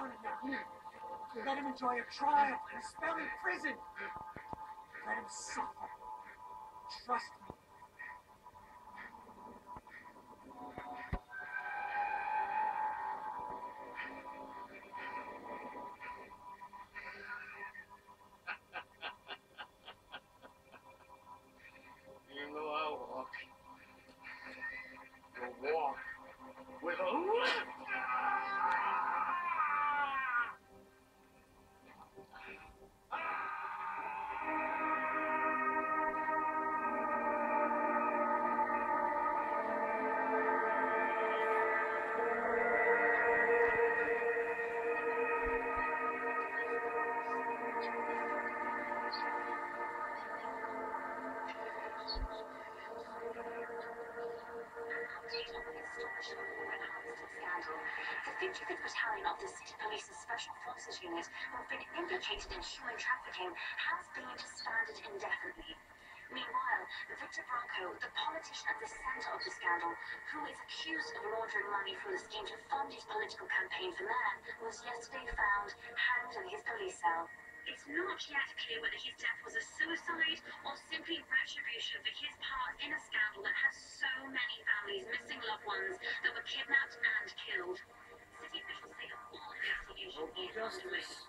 down in there. Let him enjoy a trial and a spell in prison. Let him suffer. Trust me. You know I'll walk. You'll walk with a limp. The fugitive battalion of the City Police's Special Forces Unit, who have been implicated in human trafficking, has been suspended indefinitely. Meanwhile, Victor Bronco, the politician at the centre of the scandal, who is accused of laundering money from the scheme to fund his political campaign for mayor, was yesterday found hanged in his police cell. It's not yet clear whether his death was a suicide or simply retribution for his part in a scandal that has so many families missing loved ones that were kidnapped and killed. City officials say all investigation is underway.